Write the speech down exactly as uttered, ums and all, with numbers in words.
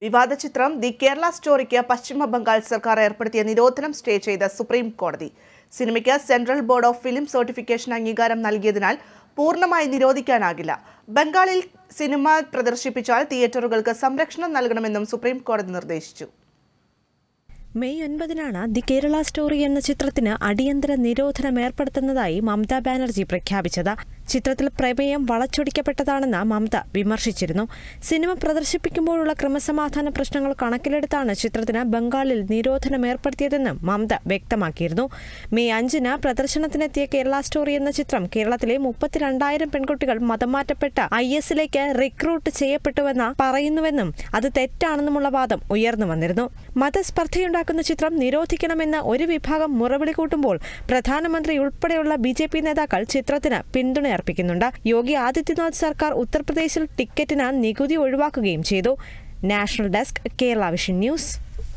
വിവാദ ചിത്രം ദി കേരള സ്റ്റോറിക്ക് പശ്ചിമ ബംഗാൾ സർക്കാർ ഏർപ്പെടുത്തിയ നിരോധനം സ്റ്റേ ചെയ്ത സുപ്രീം കോടതി. സിനിമയ്ക്ക് Central Board of Film Certification അംഗീകാരം നൽകിയതിനാൽ പൂർണ്ണമായി നിരോധിക്കാനാകില്ല. ബംഗാളിൽ സിനിമ പ്രദർശിപ്പിച്ചാൽ തിയേറ്ററുകൾക്ക് സംരക്ഷണം നൽകണമെന്നും സുപ്രീം കോടതി നിർദ്ദേശിച്ചു. മെയ് ഒൻപതിനാണ് ദി കേരള സ്റ്റോറി എന്ന ചിത്രത്തിന് അടിയന്തര നിരോധനം ഏർപ്പെടുത്തുന്നതായി മമതാ ബാനർജി പ്രഖ്യാപിച്ചത്. ചിത്രത്തിൽ പ്രമേയം വളച്ചൊടിക്കപ്പെട്ടതാണെന്ന് മമത വിമർശിച്ചിരുന്നു. സിനിമ പ്രദർശിപ്പിക്കുമ്പോഴുള്ള ക്രമസമാധാന പ്രശ്നങ്ങൾ കണക്കിലെടുത്താണ് ചിത്രത്തിന് ബംഗാളിൽ നിരോധനം ഏർപ്പെടുത്തിയതെന്നും മമത വ്യക്തമാക്കിയിരുന്നു. മെയ് അഞ്ചിന് പ്രദർശനത്തിനെത്തിയ കേരള സ്റ്റോറി എന്ന ചിത്രം കേരളത്തിലെ മുപ്പത്തിരണ്ടായിരം പെൺകുട്ടികൾ മതംമാറ്റപ്പെട്ട ഐ എസിലേക്ക് റിക്രൂട്ട് ചെയ്യപ്പെട്ടുവെന്ന് പറയുന്നുവെന്നും അത് തെറ്റാണെന്നുമുള്ള വാദം ഉയർന്നു വന്നിരുന്നു. മതസ്പർദ്ധയുണ്ടാക്കുന്ന ചിത്രം നിരോധിക്കണമെന്ന് ഒരു വിഭാഗം മുറവിളി കൂട്ടുമ്പോൾ പ്രധാനമന്ത്രി ഉൾപ്പെടെയുള്ള ബി ജെ പി നേതാക്കൾ ചിത്രത്തിന് പിന്തുണ അർപ്പിക്കുന്നുണ്ട്. യോഗി ആദിത്യനാഥ് സർക്കാർ ഉത്തർപ്രദേശിൽ ടിക്കറ്റിന് നികുതി ഒഴിവാക്കുകയും ചെയ്തു. National desk, Kerala Vision news.